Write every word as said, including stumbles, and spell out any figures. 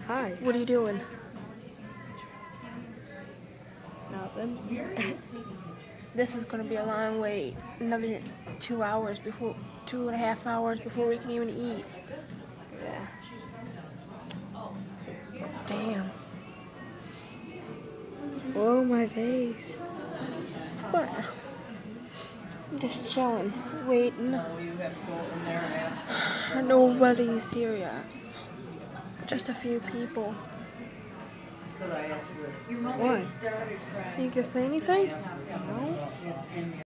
Hi. What are you doing? Nothing. This is gonna be a long wait. Another two hours before, two and a half hours before we can even eat. Yeah. Damn. Whoa, my face. What? I'm just chilling, waiting. Nobody's here yet. Just a few people. What? You can say anything? No.